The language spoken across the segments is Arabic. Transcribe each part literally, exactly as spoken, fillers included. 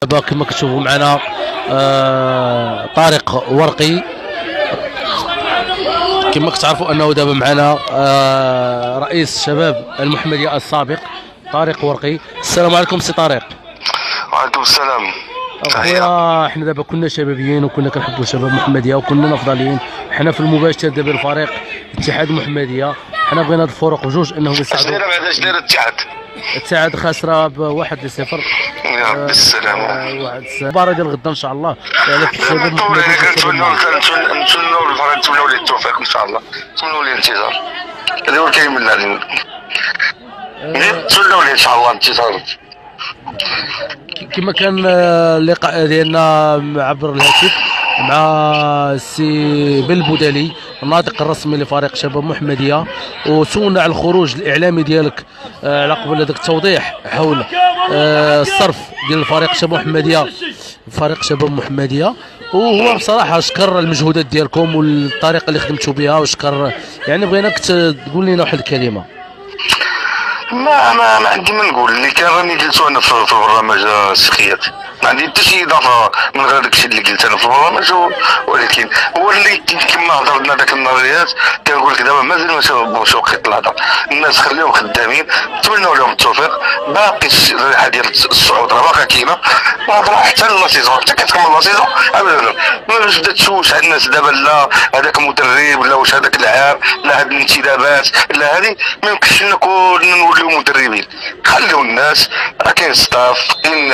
كما كتشوفوا معنا آه طارق ورقي. كما كتعرفوا انه دابا معنا آه رئيس شباب المحمديه السابق طارق ورقي. السلام عليكم سي طارق. وعليكم السلام. اخويا حنا دابا كنا شبابيين وكنا كنحبوا شباب المحمديه وكنا نفضليين. حنا في المباشر دابا الفريق اتحاد المحمديه حنا بغينا هاد الفرق بجوج انهم يساعدوا. اش دايره بعدا اش دايره الاتحاد؟ الاتحاد خاسره بواحد لصفر. يا ربي السلامة. واحد المباراة ديال غدا ان شاء الله على الشباب المحمديه. كنتمنوا نتمنوا الفريق نتمنوا ليه التوفيق ان شاء الله، نتمنوا ليه الانتصار. هذا هو الكاين من العلم. نتمنوا ليه ان شاء الله الانتصار. كما كان اللقاء ديالنا عبر الهاتف مع السي بلبودالي الناطق الرسمي لفريق شباب محمديه، وسولنا على الخروج الاعلامي ديالك على قبل هذاك التوضيح حول الصرف ديال الفريق شباب محمديه فريق شباب محمديه. وهو بصراحه شكر المجهودات ديالكم والطريقه اللي خدمتوا بها، وشكر يعني بغيناك تقول لنا واحد الكلمه. ما ما ما عندي ما نقول، اللي كان راني جلسوا انا في البرنامج السخيات، ما عندي حتى شي اضافه من غير داكشي اللي قلت انا في البرنامج. ولكن هو اللي كما هضرنا داك النظريات كنقول لك دابا مازال ما شوقي الهضره. الناس خليهم خدامين، نتمنوا لهم التوفيق. باقي الريحه ديال الصعود راه باقا كاينه، راه حتى لا سيزون حتى كتكمل لا سيزون ابدا ما تبدا تشوش على الناس دابا لا هذاك مدرب ولا واش هذاك لاعب لا هاد الانتدابات لا هذه. ما يمكنش لنا كلنا نوليو مدربين، خليو الناس راه كاين ستاف كاين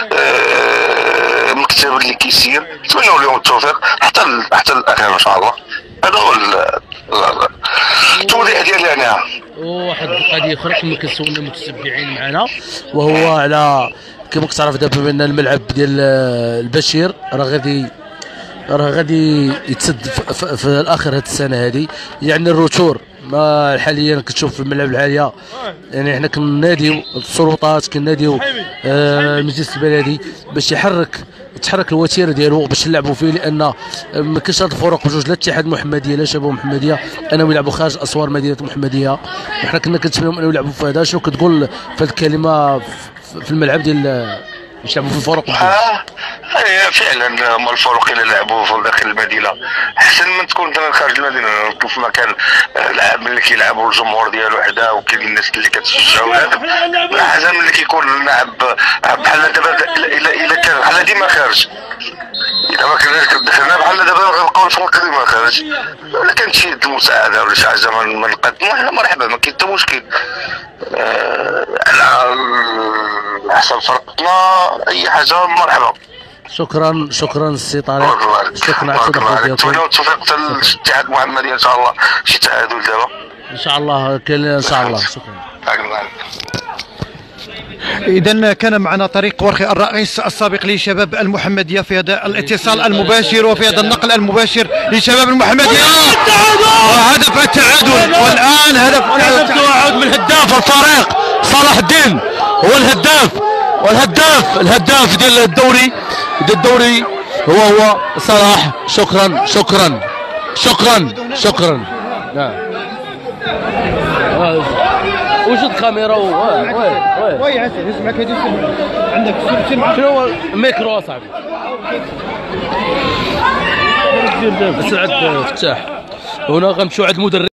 المكتب اللي كيسير، نتمنوا لهم التوفيق حتى حتى الاخير ان شاء الله. هذا هو التوضيح ديالي انا. وواحد القضيه اخرى كما كنسولنا المتتبعين معنا، وهو على كما كتعرف دابا بان الملعب ديال البشير راه غادي راه غادي يتسد في, في الاخر هذه السنه هذه. يعني الروتور ما حاليا كتشوف في الملعب العاليه، يعني حنا كناديو السلطات كناديو آه المجلس البلدي باش يحرك تحرك الوتيره ديالو باش نلعبوا فيه، لان ما كاينش هاد الفرق بجوج لا اتحاد المحمديه لا شباب محمديه انهم يلعبوا خارج اسوار مدينه المحمديه، وحنا كنا كنتمنوا انهم يلعبوا في هذا. شنو كتقول في هذه الكلمه في الملعب ديال باش يلعبوا في الفرق؟ اه فعلا هما الفرق اللي لعبوا في داخل المدينه احسن من تكون خارج المدينه. في مكان اللاعب ملي كيلعبوا الجمهور ديالو حدا وكاين الناس اللي كتشجعوا هذا احسن من اللي كيكون لاعب بحال دابا. الا الا كان بحال ديما خارج، اذا ما كناش كدخلنا بحال دابا غنبقاو الفرق ديما خارج. ولا كانت شي مساعده ولا شي حاجه ما نقدموا حنا مرحبا، ما كاين حتى مشكل. على حسب فرقتنا اي حاجه مرحبا. شكرا شكرا السي طارق، شكرا على التدخل ديالكم. نتمنوا التوفيق حتى للاتحاد المحمدي ان شاء الله، شي تعادل دابا ان شاء الله ان شاء الله. شكرا. إذا كان معنا طارق ورقي الرئيس السابق لشباب المحمدية في هذا الاتصال المباشر وفي هذا النقل المباشر لشباب المحمدية. وهدف التعادل، والآن هدف التعادل من هداف الفريق صلاح الدين، هو الهداف والهداف الهداف ديال الدوري ديال الدوري هو هو صلاح. شكرا شكرا شكرا شكرا. نعم وجد كاميرا و وي وي وي عسل اسمعك هذه عندك شنو هو الميكرو اصاحبي؟ سعد فتاح. هنا غنمشيو عند المدرب.